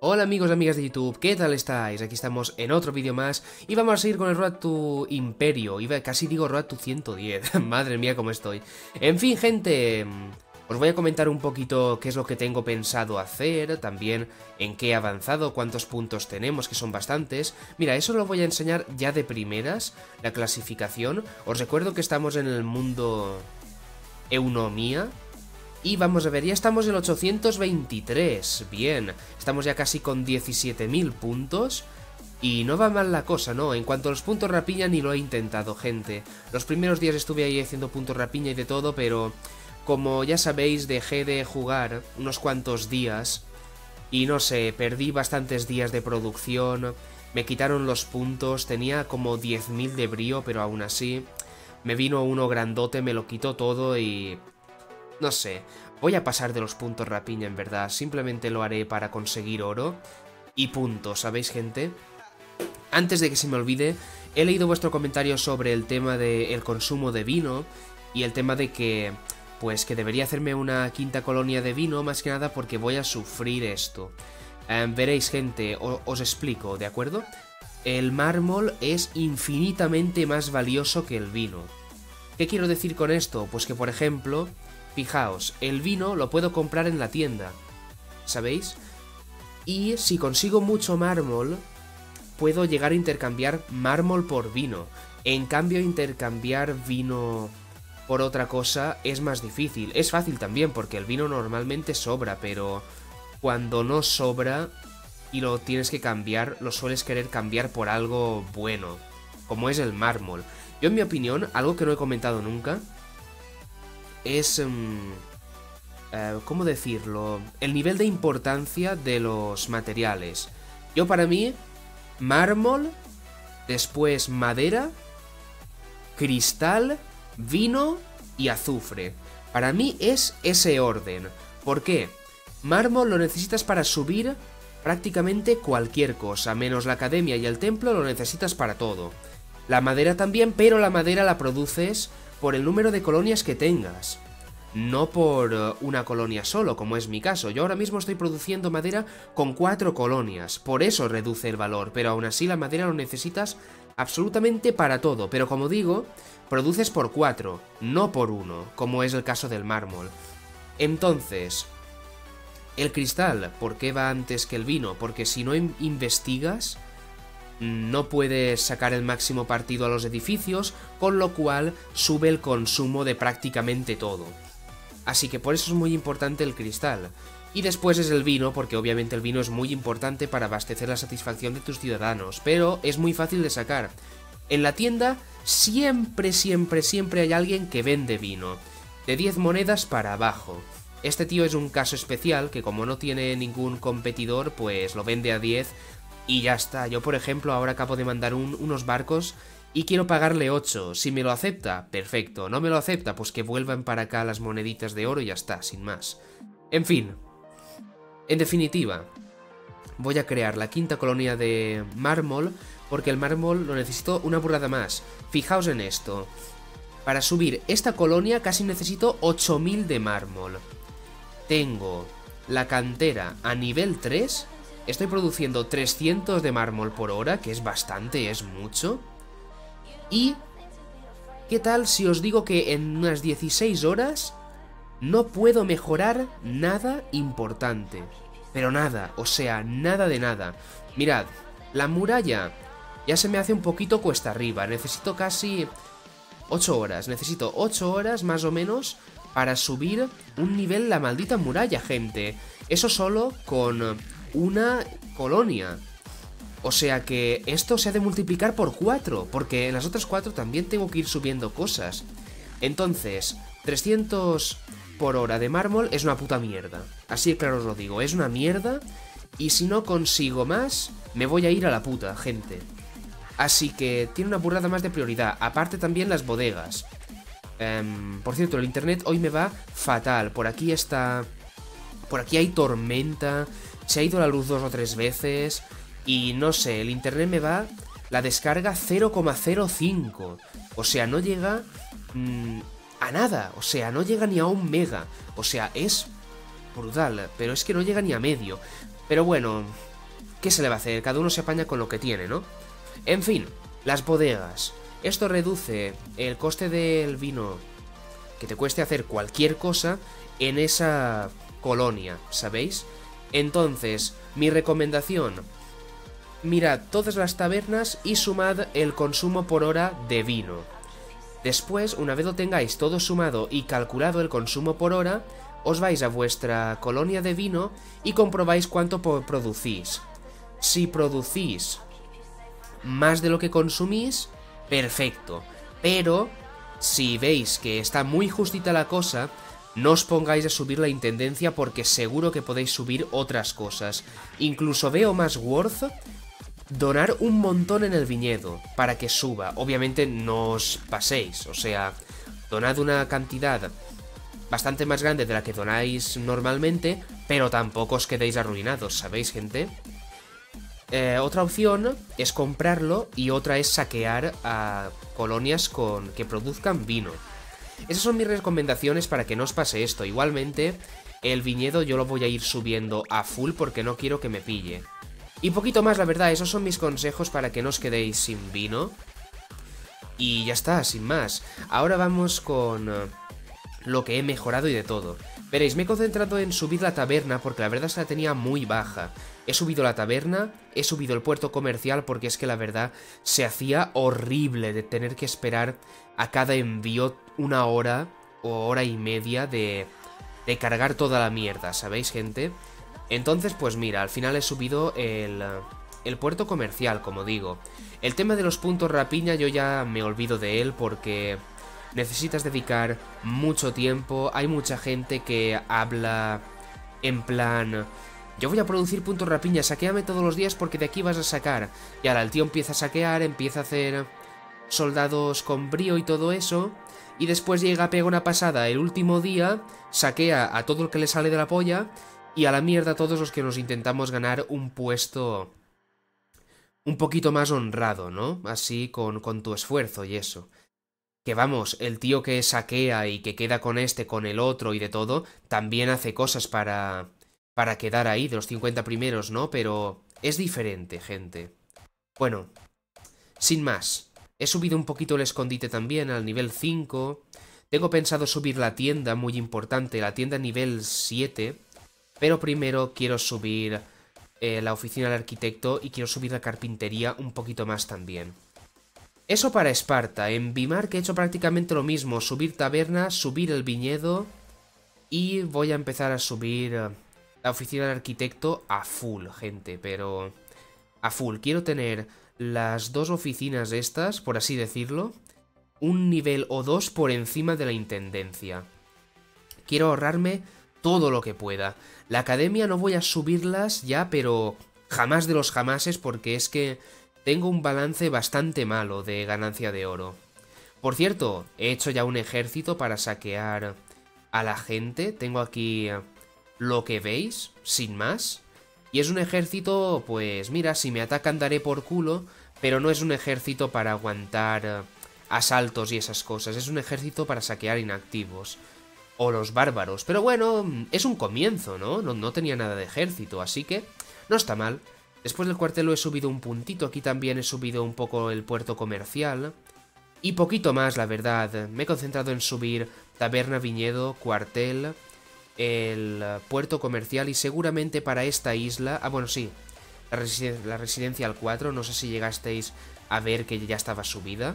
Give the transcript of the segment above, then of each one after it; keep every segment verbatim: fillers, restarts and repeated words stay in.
Hola amigos y amigas de YouTube, ¿qué tal estáis? Aquí estamos en otro vídeo más y vamos a seguir con el Road to Imperio, iba, casi digo Road to ciento diez, madre mía cómo estoy. En fin gente, os voy a comentar un poquito qué es lo que tengo pensado hacer, también en qué he avanzado, cuántos puntos tenemos, que son bastantes. Mira, eso lo voy a enseñar ya de primeras, la clasificación. Os recuerdo que estamos en el mundo Eunomía. Y vamos a ver, ya estamos en ochocientos veintitrés, bien, estamos ya casi con diecisiete mil puntos y no va mal la cosa, ¿no? En cuanto a los puntos rapiña ni lo he intentado, gente. Los primeros días estuve ahí haciendo puntos rapiña y de todo, pero como ya sabéis dejé de jugar unos cuantos días y no sé, perdí bastantes días de producción, me quitaron los puntos, tenía como diez mil de brío, pero aún así me vino uno grandote, me lo quitó todo y... no sé, voy a pasar de los puntos rapiña en verdad, simplemente lo haré para conseguir oro y punto, ¿sabéis gente? Antes de que se me olvide, he leído vuestro comentario sobre el tema del consumo de vino y el tema de que, pues que debería hacerme una quinta colonia de vino, más que nada porque voy a sufrir esto. Eh, veréis gente, o, os explico, ¿de acuerdo? El mármol es infinitamente más valioso que el vino. ¿Qué quiero decir con esto? Pues que por ejemplo... fijaos, el vino lo puedo comprar en la tienda, ¿sabéis? Y si consigo mucho mármol, puedo llegar a intercambiar mármol por vino. En cambio, intercambiar vino por otra cosa es más difícil. Es fácil también, porque el vino normalmente sobra, pero cuando no sobra y lo tienes que cambiar, lo sueles querer cambiar por algo bueno, como es el mármol. Yo, en mi opinión, algo que no he comentado nunca... es, um, uh, ¿cómo decirlo? El nivel de importancia de los materiales. Yo para mí, mármol, después madera, cristal, vino y azufre. Para mí es ese orden. ¿Por qué? Mármol lo necesitas para subir prácticamente cualquier cosa, menos la academia y el templo lo necesitas para todo. La madera también, pero la madera la produces... por el número de colonias que tengas, no por uh, una colonia solo, como es mi caso. Yo ahora mismo estoy produciendo madera con cuatro colonias, por eso reduce el valor, pero aún así la madera lo necesitas absolutamente para todo, pero como digo, produces por cuatro, no por uno, como es el caso del mármol. Entonces, el cristal, ¿por qué va antes que el vino? Porque si no investigas... no puedes sacar el máximo partido a los edificios, con lo cual sube el consumo de prácticamente todo. Así que por eso es muy importante el cristal. Y después es el vino, porque obviamente el vino es muy importante para abastecer la satisfacción de tus ciudadanos, pero es muy fácil de sacar. En la tienda siempre, siempre, siempre hay alguien que vende vino, de diez monedas para abajo. Este tío es un caso especial, que como no tiene ningún competidor, pues lo vende a diez... y ya está. Yo, por ejemplo, ahora acabo de mandar un, unos barcos y quiero pagarle ocho. Si me lo acepta, perfecto. No me lo acepta, pues que vuelvan para acá las moneditas de oro y ya está, sin más. En fin. En definitiva, voy a crear la quinta colonia de mármol, porque el mármol lo necesito una burrada más. Fijaos en esto. Para subir esta colonia casi necesito ocho mil de mármol. Tengo la cantera a nivel tres... estoy produciendo trescientos de mármol por hora, que es bastante, es mucho. Y... ¿qué tal si os digo que en unas dieciséis horas no puedo mejorar nada importante? Pero nada, o sea, nada de nada. Mirad, la muralla ya se me hace un poquito cuesta arriba. Necesito casi ocho horas. Necesito ocho horas más o menos para subir un nivel la maldita muralla, gente. Eso solo con... una colonia. O sea que esto se ha de multiplicar por cuatro, porque en las otras cuatro también tengo que ir subiendo cosas. Entonces, trescientos por hora de mármol es una puta mierda. Así de claro os lo digo, es una mierda. Y si no consigo más, me voy a ir a la puta, gente. Así que tiene una burrada más de prioridad. Aparte también las bodegas. um, Por cierto, el internet hoy me va fatal. Por aquí está... por aquí hay tormenta... se ha ido la luz dos o tres veces y no sé, el internet me va, la descarga cero coma cero cinco, o sea, no llega mmm, a nada, o sea, no llega ni a un mega, o sea, es brutal, pero es que no llega ni a medio. Pero bueno, ¿qué se le va a hacer? Cada uno se apaña con lo que tiene, ¿no? En fin, las bodegas. Esto reduce el coste del vino que te cueste hacer cualquier cosa en esa colonia, ¿sabéis? Entonces, mi recomendación: mirad todas las tabernas y sumad el consumo por hora de vino. Después, una vez lo tengáis todo sumado y calculado el consumo por hora, os vais a vuestra colonia de vino y comprobáis cuánto producís. Si producís más de lo que consumís, perfecto. Pero, si veis que está muy justita la cosa, no os pongáis a subir la intendencia porque seguro que podéis subir otras cosas. Incluso veo más worth donar un montón en el viñedo para que suba. Obviamente no os paséis, o sea, donad una cantidad bastante más grande de la que donáis normalmente, pero tampoco os quedéis arruinados, ¿sabéis, gente? Eh, otra opción es comprarlo y otra es saquear a colonias con que produzcan vino. Esas son mis recomendaciones para que no os pase esto. Igualmente, el viñedo yo lo voy a ir subiendo a full porque no quiero que me pille. Y poquito más, la verdad, esos son mis consejos para que no os quedéis sin vino. Y ya está, sin más. Ahora vamos con uh, lo que he mejorado y de todo. Veréis, me he concentrado en subir la taberna porque la verdad es que la tenía muy baja. He subido la taberna, he subido el puerto comercial porque es que la verdad se hacía horrible de tener que esperar a cada envío una hora o hora y media de, de cargar toda la mierda, ¿sabéis, gente? Entonces, pues mira, al final he subido el, el puerto comercial, como digo. El tema de los puntos rapiña yo ya me olvido de él porque necesitas dedicar mucho tiempo. Hay mucha gente que habla en plan: yo voy a producir puntos rapiña, saquéame todos los días porque de aquí vas a sacar. Y ahora el tío empieza a saquear, empieza a hacer soldados con brío y todo eso. Y después llega, pega una pasada el último día, saquea a todo el que le sale de la polla. Y a la mierda todos los que nos intentamos ganar un puesto un poquito más honrado, ¿no? Así con, con tu esfuerzo y eso. Que vamos, el tío que saquea y que queda con este, con el otro y de todo, también hace cosas para, para quedar ahí de los cincuenta primeros, ¿no? Pero es diferente, gente. Bueno, sin más. He subido un poquito el escondite también al nivel cinco. Tengo pensado subir la tienda, muy importante, la tienda nivel siete. Pero primero quiero subir eh, la oficina del arquitecto y quiero subir la carpintería un poquito más también. Eso para Esparta. En Vimar que he hecho prácticamente lo mismo. Subir taberna, subir el viñedo. Y voy a empezar a subir eh, la oficina del arquitecto a full, gente. Pero a full. Quiero tener las dos oficinas estas, por así decirlo, un nivel o dos por encima de la intendencia. Quiero ahorrarme todo lo que pueda. La academia no voy a subirlas ya, pero jamás de los jamases, porque es que tengo un balance bastante malo de ganancia de oro. Por cierto, he hecho ya un ejército para saquear a la gente. Tengo aquí lo que veis, sin más. Y es un ejército, pues mira, si me atacan daré por culo, pero no es un ejército para aguantar asaltos y esas cosas. Es un ejército para saquear inactivos. O los bárbaros. Pero bueno, es un comienzo, ¿no? ¿no? No tenía nada de ejército, así que no está mal. Después del cuartel lo he subido un puntito. Aquí también he subido un poco el puerto comercial. Y poquito más, la verdad. Me he concentrado en subir taberna, viñedo, cuartel, el puerto comercial y seguramente para esta isla... Ah, bueno, sí. La, residen la residencia al cuatro. No sé si llegasteis a ver que ya estaba subida.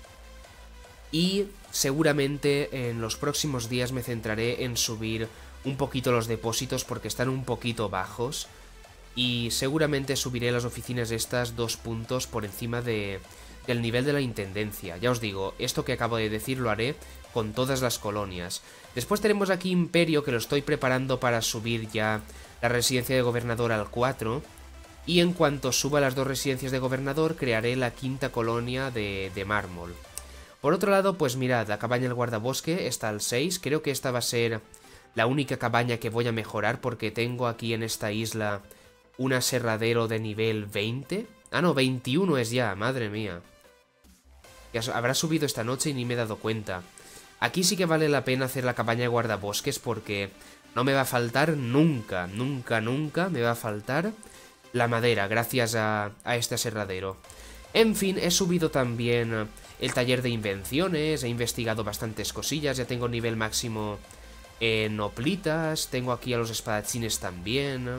Y seguramente en los próximos días me centraré en subir un poquito los depósitos porque están un poquito bajos. Y seguramente subiré las oficinas estas dos puntos por encima de, del nivel de la intendencia. Ya os digo, esto que acabo de decir lo haré con todas las colonias. Después tenemos aquí Imperio, que lo estoy preparando para subir ya la residencia de gobernador al cuatro. Y en cuanto suba las dos residencias de gobernador, crearé la quinta colonia de, de mármol. Por otro lado, pues mirad, la cabaña del guardabosque está al seis. Creo que esta va a ser la única cabaña que voy a mejorar porque tengo aquí en esta isla un aserradero de nivel veinte. Ah, no, veintiuno es ya, madre mía. Que habrá subido esta noche y ni me he dado cuenta. Aquí sí que vale la pena hacer la cabaña de guardabosques porque no me va a faltar nunca, nunca, nunca me va a faltar la madera gracias a, a este aserradero. En fin, he subido también el taller de invenciones, he investigado bastantes cosillas, ya tengo nivel máximo en hoplitas, tengo aquí a los espadachines también.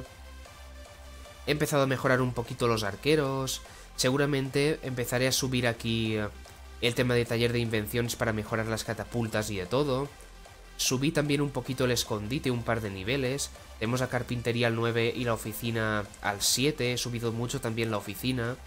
He empezado a mejorar un poquito los arqueros, seguramente empezaré a subir aquí el tema de taller de invenciones para mejorar las catapultas y de todo. Subí también un poquito el escondite, un par de niveles. Tenemos la carpintería al nueve y la oficina al siete. He subido mucho también la oficina.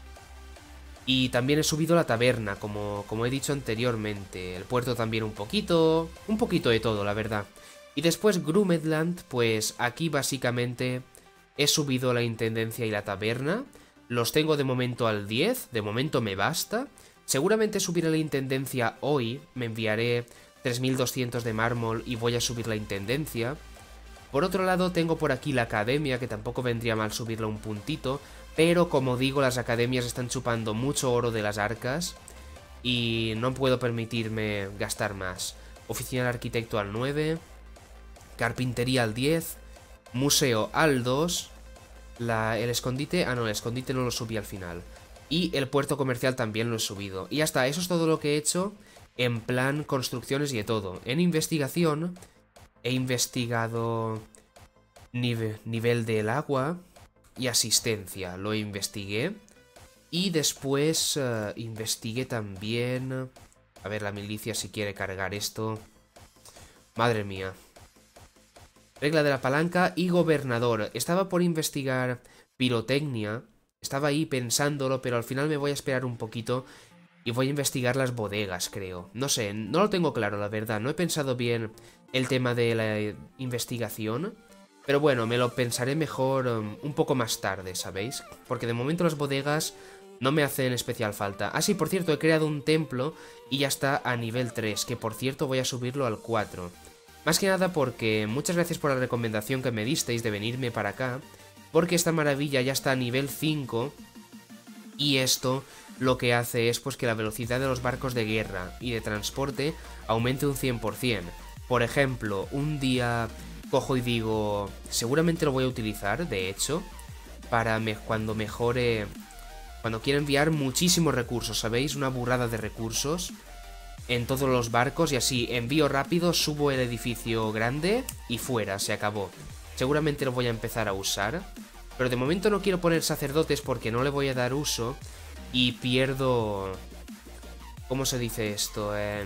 Y también he subido la taberna, como, como he dicho anteriormente. El puerto también un poquito. Un poquito de todo, la verdad. Y después Grumedland, pues aquí básicamente he subido la intendencia y la taberna. Los tengo de momento al diez. De momento me basta. Seguramente subiré la intendencia hoy. Me enviaré tres mil doscientos de mármol y voy a subir la intendencia. Por otro lado tengo por aquí la academia, que tampoco vendría mal subirla un puntito, pero como digo, las academias están chupando mucho oro de las arcas y no puedo permitirme gastar más. Oficina del arquitecto al nueve, carpintería al diez, museo al dos, la, el escondite, ah no, el escondite no lo subí al final, y el puerto comercial también lo he subido. Y hasta eso es todo lo que he hecho en plan construcciones y de todo. En investigación he investigado nive nivel del agua y asistencia, lo investigué. Y después uh, investigué también... A ver, la milicia si quiere cargar esto. Madre mía. Regla de la palanca y gobernador. Estaba por investigar pirotecnia. Estaba ahí pensándolo, pero al final me voy a esperar un poquito y voy a investigar las bodegas, creo. No sé, no lo tengo claro, la verdad. No he pensado bien el tema de la investigación. Pero bueno, me lo pensaré mejor um, un poco más tarde, ¿sabéis? Porque de momento las bodegas no me hacen especial falta. Ah, sí, por cierto, he creado un templo y ya está a nivel tres, que por cierto voy a subirlo al cuatro. Más que nada porque muchas gracias por la recomendación que me disteis de venirme para acá, porque esta maravilla ya está a nivel cinco y esto lo que hace es pues que la velocidad de los barcos de guerra y de transporte aumente un cien por cien. Por ejemplo, un día cojo y digo, seguramente lo voy a utilizar, de hecho, para me cuando mejore, cuando quiera enviar muchísimos recursos, ¿sabéis? Una burrada de recursos en todos los barcos y así envío rápido, subo el edificio grande y fuera, se acabó. Seguramente lo voy a empezar a usar, pero de momento no quiero poner sacerdotes porque no le voy a dar uso y pierdo... ¿Cómo se dice esto? Eh...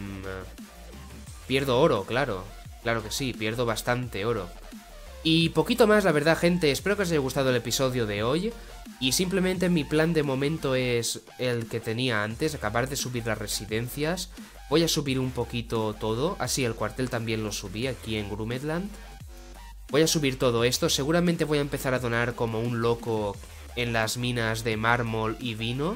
Pierdo oro, claro. Claro que sí, pierdo bastante oro. Y poquito más, la verdad, gente. Espero que os haya gustado el episodio de hoy. Y simplemente mi plan de momento es el que tenía antes, acabar de subir las residencias. Voy a subir un poquito todo. Así, el cuartel también lo subí aquí en Grumedland. Voy a subir todo esto. Seguramente voy a empezar a donar como un loco en las minas de mármol y vino.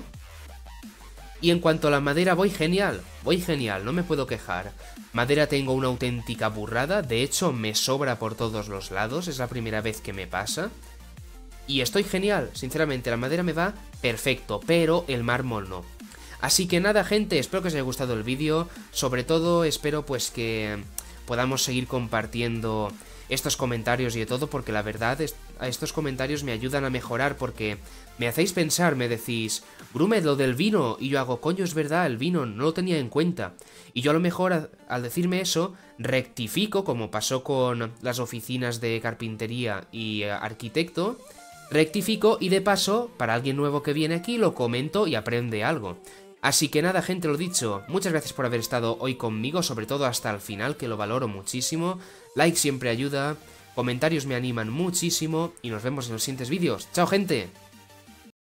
Y en cuanto a la madera, voy genial, voy genial, no me puedo quejar. Madera tengo una auténtica burrada, de hecho me sobra por todos los lados, es la primera vez que me pasa. Y estoy genial, sinceramente, la madera me va perfecto, pero el mármol no. Así que nada, gente, espero que os haya gustado el vídeo, sobre todo espero pues que podamos seguir compartiendo estos comentarios y de todo, porque la verdad es, a estos comentarios me ayudan a mejorar, porque me hacéis pensar, me decís, Grumed, lo del vino, y yo hago, coño, es verdad, el vino, no lo tenía en cuenta. Y yo a lo mejor, a, al decirme eso, rectifico, como pasó con las oficinas de carpintería y eh, arquitecto, rectifico y de paso, para alguien nuevo que viene aquí, lo comento y aprende algo. Así que nada, gente, lo dicho, muchas gracias por haber estado hoy conmigo, sobre todo hasta el final, que lo valoro muchísimo. Like siempre ayuda, comentarios me animan muchísimo y nos vemos en los siguientes vídeos. ¡Chao, gente!